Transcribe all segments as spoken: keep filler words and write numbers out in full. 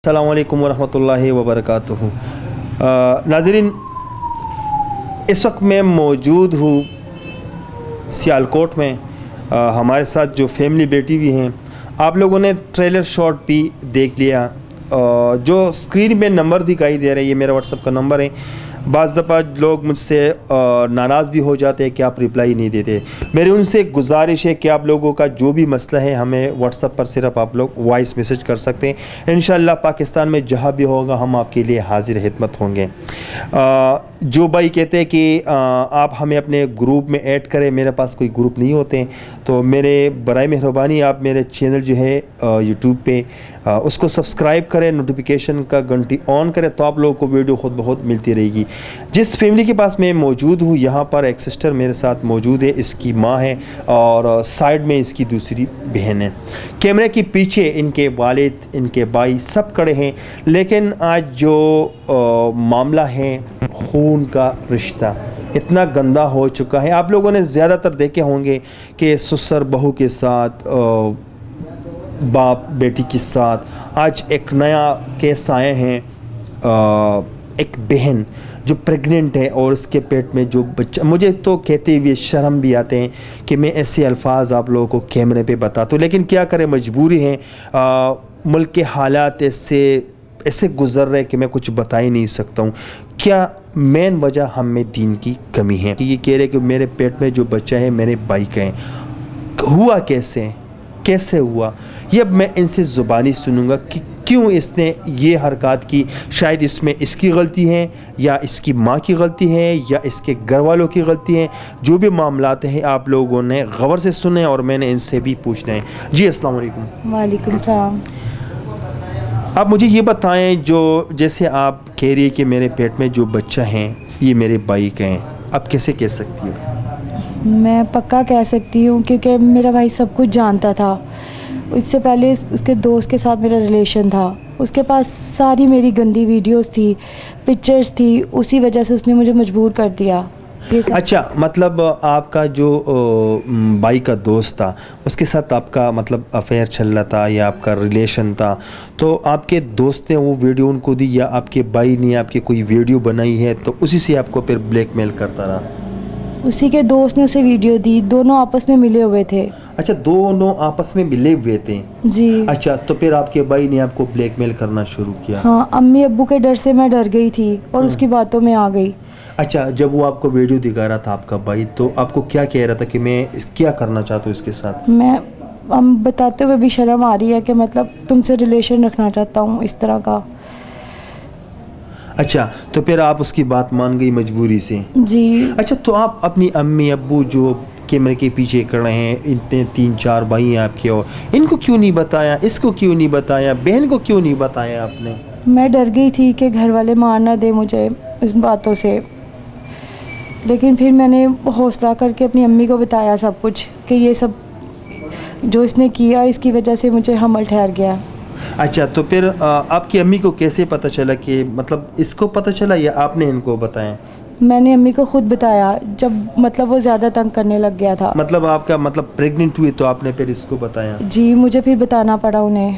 अस्सलामु अलैकुम वरहमतुल्लाहि वबरकातुहू। नाज़रीन, इस वक्त मैं मौजूद हूँ सियालकोट में। आ, हमारे साथ जो फैमिली बैठी हुई हैं, आप लोगों ने ट्रेलर शॉट भी देख लिया। आ, जो स्क्रीन में नंबर दिखाई दे रहा है, ये मेरा व्हाट्सअप का नंबर है। बाज़ दफ़ा लोग मुझसे नाराज़ भी हो जाते हैं कि आप रिप्लाई नहीं देते। मेरी उनसे गुजारिश है कि आप लोगों का जो भी मसला है हमें व्हाट्सअप पर सिर्फ आप लोग वॉइस मैसेज कर सकते हैं। इंशाअल्लाह पाकिस्तान में जहाँ भी होगा हम आपके लिए हाजिर खिदमत होंगे। आ, जो भाई कहते हैं कि आ, आप हमें अपने ग्रुप में ऐड करें, मेरे पास कोई ग्रुप नहीं होते, तो मेरे बराए मेहरबानी आप मेरे चैनल जो है यूट्यूब पे आ, उसको सब्सक्राइब करें, नोटिफिकेशन का घंटी ऑन करें, तो आप लोगों को वीडियो खुद बहुत मिलती रहेगी। जिस फैमिली के पास मैं मौजूद हूँ, यहाँ पर एक सिस्टर मेरे साथ मौजूद है, इसकी माँ है और साइड में इसकी दूसरी बहन है। कैमरे के पीछे इनके वालिद, इनके भाई सब खड़े हैं। लेकिन आज जो आ, मामला है, खून का रिश्ता इतना गंदा हो चुका है। आप लोगों ने ज़्यादातर देखे होंगे कि ससुर बहू के साथ, आ, बाप बेटी के साथ। आज एक नया केस आए हैं, आ, एक बहन जो प्रेग्नेंट है और उसके पेट में जो बच्चा, मुझे तो कहते हुए शर्म भी आते हैं कि मैं ऐसे अल्फाज आप लोगों को कैमरे पे बताता हूँ, लेकिन क्या करें, मजबूरी है। आ, मुल्क के हालात ऐसे ऐसे गुजर रहे कि मैं कुछ बता ही नहीं सकता हूँ। क्या मेन वजह हम में दीन की कमी है कि ये कह रहे कि मेरे पेट में जो बच्चा है मेरे भाई का है। हुआ कैसे कैसे हुआ, ये अब मैं इनसे ज़ुबानी सुनूंगा कि क्यों इसने ये हरकत की। शायद इसमें इसकी गलती है, या इसकी माँ की गलती है, या इसके घर वालों की गलती है। जो भी मामलात हैं आप लोगों ने गौर से सुने और मैंने इनसे भी पूछना है। जी अस्सलाम वालेकुम। वालेकुम सलाम। आप मुझे ये बताएं, जो जैसे आप कह रही है कि मेरे पेट में जो बच्चा है ये मेरे भाई का है, आप कैसे कह सकती हो? मैं पक्का कह सकती हूँ क्योंकि मेरा भाई सब कुछ जानता था। इससे पहले उसके दोस्त के साथ मेरा रिलेशन था, उसके पास सारी मेरी गंदी वीडियोस थी, पिक्चर्स थी, उसी वजह से उसने मुझे मजबूर कर दिया। अच्छा, मतलब आपका जो भाई का दोस्त था उसके साथ आपका मतलब अफेयर चल रहा था या आपका रिलेशन था, तो आपके दोस्त ने वो वीडियो उनको दी या आपके भाई ने आपके कोई वीडियो बनाई है तो उसी से आपको फिर ब्लैकमेल करता रहा? उसी के दोस्त ने उसे वीडियो दी, दोनों आपस में मिले हुए थे। अच्छा, दोनों आपस में मिले हुए थे जी। अच्छा, तो फिर आपके भाई ने आपको ब्लैकमेल करना शुरू किया? हाँ, अम्मी अब्बू के डर से मैं डर गई थी और उसकी बातों में आ गई। अच्छा, जब वो आपको वीडियो दिखा रहा था आपका भाई, तो आपको क्या कह रहा था कि मैं इस, क्या करना चाहता हूँ इसके साथ? मैं हम बताते हुए भी शर्म आ रही है कि मतलब तुमसे रिलेशन रखना चाहता हूँ इस तरह का। अच्छा, तो फिर आप उसकी बात मान गई मजबूरी से? जी। अच्छा, तो आप अपनी अम्मी अब्बू जो कैमरे के पीछे खड़े हैं, इतने तीन चार भाई हैं आपके, और इनको क्यों नहीं बताया, इसको क्यों नहीं बताया, बहन को क्यों नहीं बताया आपने? मैं डर गई थी कि घर वाले मान ना दे मुझे इस बातों से, लेकिन फिर मैंने हौसला करके अपनी अम्मी को बताया सब कुछ कि ये सब जो इसने किया इसकी वजह से मुझे हमल ठहर गया। अच्छा, तो फिर आ, आपकी अम्मी को कैसे पता चला कि मतलब इसको पता चला या आपने इनको बताया? मैंने अम्मी को खुद बताया जब मतलब वो ज़्यादा तंग करने लग गया था। मतलब आपका मतलब प्रेग्नेंट हुई तो आपने फिर इसको बताया? जी, मुझे फिर बताना पड़ा उन्हें।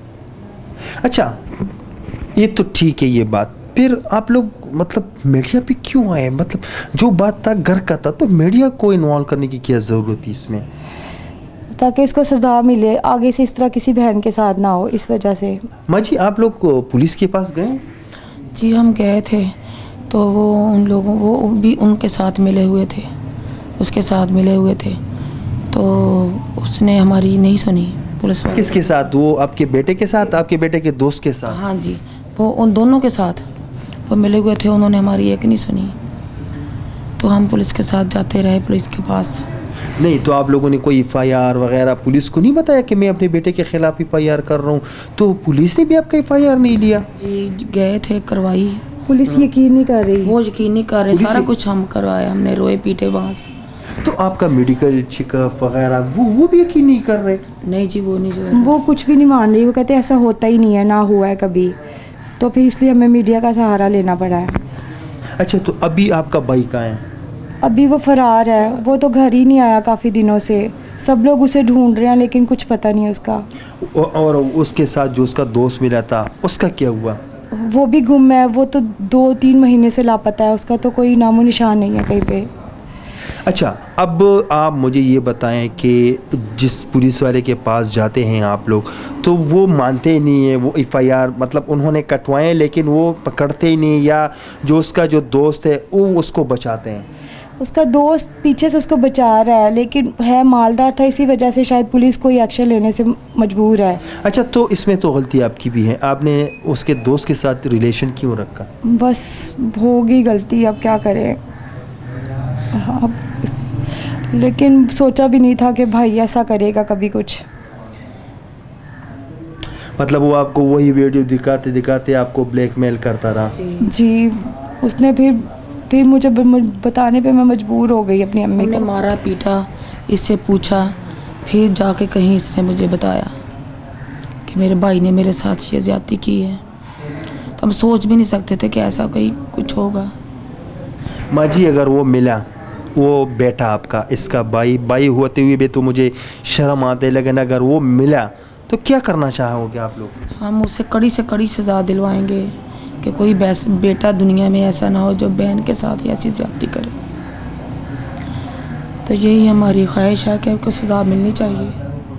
अच्छा, ये तो ठीक है ये बात। फिर आप लोग मतलब मीडिया पे क्यों आए? मतलब जो बात था घर का था, तो मीडिया को इन्वॉल्व करने की क्या ज़रूरत थी इसमें? ताकि इसको सजा मिले, आगे से इस तरह किसी बहन के साथ ना हो, इस वजह से। माँ जी, आप लोग पुलिस के पास गए? जी, हम गए थे, तो वो उन लोगों वो भी उनके साथ मिले हुए थे, उसके साथ मिले हुए थे, तो उसने हमारी नहीं सुनी पुलिस वाले। किसके साथ? वो आपके बेटे के साथ, आपके बेटे के दोस्त के साथ? हाँ जी, वो उन दोनों के साथ वो मिले हुए थे, उन्होंने हमारी एक नहीं सुनी, तो हम पुलिस के साथ जाते रहे पुलिस के पास। नहीं, तो आप लोगों ने कोई एफ आई आर वगैरह पुलिस को नहीं बताया कि मैं अपने बेटे के खिलाफ एफ आई आर कर रहा हूँ? तो पुलिस ने भी आपका एफ आई आर नहीं लिया? जी, गए थे, करवाई। पुलिस यकीन नहीं कर रही, वो यकीन नहीं कर रहे, सारा कुछ हम करवाया, हमने रोए पीटे वहाँ से। तो आपका मेडिकल चेकअप वगैरह वो वो भी यकीन नहीं कर रहे? नहीं जी, वो नहीं जो वो कुछ भी नहीं मान रही, वो कहते ऐसा होता ही नहीं है, ना हुआ है कभी, तो फिर इसलिए हमें मीडिया का सहारा लेना पड़ा है। अच्छा, तो अभी आपका भाई कहाँ है? अभी वो फरार है, वो तो घर ही नहीं आया काफ़ी दिनों से, सब लोग उसे ढूंढ रहे हैं लेकिन कुछ पता नहीं है उसका। और उसके साथ जो उसका दोस्त मिला था उसका क्या हुआ? वो भी गुम है, वो तो दो तीन महीने से लापता है, उसका तो कोई नामो निशान नहीं है कहीं पे। अच्छा, अब आप मुझे ये बताएं कि जिस पुलिस वाले के पास जाते हैं आप लोग, तो वो मानते ही नहीं है, वो एफ आई आर मतलब उन्होंने कटवाएं लेकिन वो पकड़ते ही नहीं, या जो उसका जो दोस्त है वो उसको बचाते हैं? उसका दोस्त पीछे से उसको बचा रहा है लेकिन है मालदार था, इसी वजह से शायद पुलिस कोई एक्शन लेने से मजबूर है। अच्छा, तो इसमें तो गलती आपकी भी है, आपने उसके दोस्त के साथ रिलेशन क्यों रखा? बस होगी गलती, अब क्या करें। हाँ, लेकिन सोचा भी नहीं था कि भाई ऐसा करेगा कभी कुछ। मतलब वो आपको वही वीडियो दिखाते दिखाते आपको ब्लैकमेल करता रहा? जी, उसने फिर फिर मुझे बताने पे मैं मजबूर हो गई अपनी अम्मी को। मारा पीटा, इससे पूछा, फिर जाके कहीं इसने मुझे बताया कि मेरे भाई ने मेरे साथ ये ज्यादती की है। तो हम सोच भी नहीं सकते थे कि ऐसा कहीं कुछ होगा। माँ जी, अगर वो मिला, वो बेटा आपका, इसका भाई भाई होते हुए भी तो मुझे शर्म आते, लेकिन अगर वो मिला तो क्या करना चाहोगे आप लोग? हम उससे कड़ी से कड़ी सज़ा दिलवाएंगे कि कोई बेटा दुनिया में ऐसा ना हो जो बहन के साथ ऐसी ज्यादती करे। तो यही हमारी ख्वाहिश है कि उसको सज़ा मिलनी चाहिए।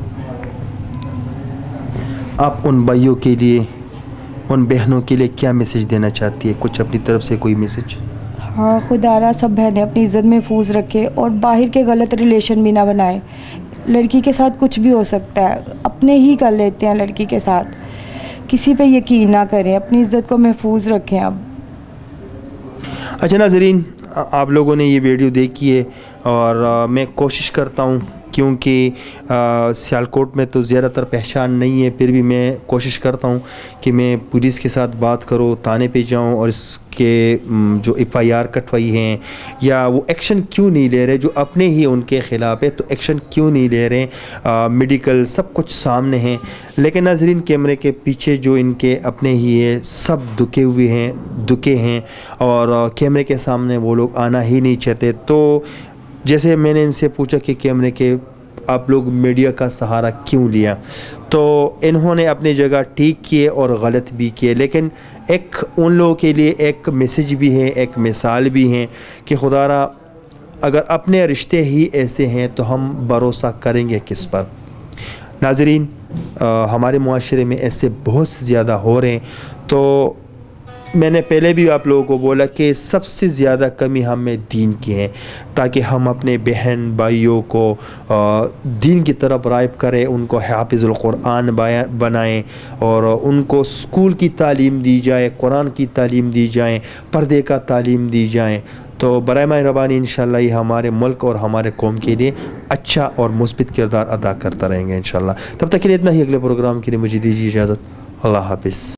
आप उन भाइयों के लिए, उन बहनों के लिए क्या मैसेज देना चाहती है? कुछ अपनी तरफ से कोई मैसेज? हाँ, खुदारा सब बहनें अपनी इज़्ज़त महफूज रखे और बाहर के गलत रिलेशन भी ना बनाए। लड़की के साथ कुछ भी हो सकता है, अपने ही कर लेते हैं लड़की के साथ, किसी पे यकीन ना करें, अपनी इज़्ज़त को महफूज रखें। अब अच्छा नाज़रीन, आप लोगों ने ये वीडियो देखी है और आ, मैं कोशिश करता हूँ, क्योंकि सियालकोट में तो ज़्यादातर पहचान नहीं है, फिर भी मैं कोशिश करता हूँ कि मैं पुलिस के साथ बात करूँ, थाने पे जाऊँ और इसके जो एफ आई आर कटवाई हैं या वो एक्शन क्यों नहीं ले रहे, जो अपने ही उनके ख़िलाफ़ है तो एक्शन क्यों नहीं ले रहे। आ, मेडिकल सब कुछ सामने हैं, लेकिन नाज़रीन कैमरे के पीछे जो इनके अपने ही है सब दुखे हुए हैं, दुखे हैं और आ, कैमरे के सामने वो लोग आना ही नहीं चाहते। तो जैसे मैंने इनसे पूछा कि कैमरे के आप लोग मीडिया का सहारा क्यों लिया, तो इन्होंने अपनी जगह ठीक किए और गलत भी किए, लेकिन एक उन लोगों के लिए एक मैसेज भी है, एक मिसाल भी है कि खुदारा अगर अपने रिश्ते ही ऐसे हैं तो हम भरोसा करेंगे किस पर। नाज़रीन, हमारे मुआशरे में ऐसे बहुत ज़्यादा हो रहे हैं, तो मैंने पहले भी आप लोगों को बोला कि सबसे ज़्यादा कमी हमें दीन की है, ताकि हम अपने बहन भाइयों को दीन की तरफ राइब करें, उनको हाफिज़ुल कुरान बनाएं और उनको स्कूल की तालीम दी जाए, कुरान की तालीम दी जाए, पर्दे का तालीम दी जाए। तो बराए मेहरबानी इंशाअल्लाह ये हमारे मुल्क और हमारे कौम के लिए अच्छा और मुस्बित किरदार अदा करता रहेंगे इंशाअल्लाह। तब तक के लिए इतना ही, अगले प्रोग्राम के लिए मुझे दीजिए इजाज़त। अल्लाह हाफिज़।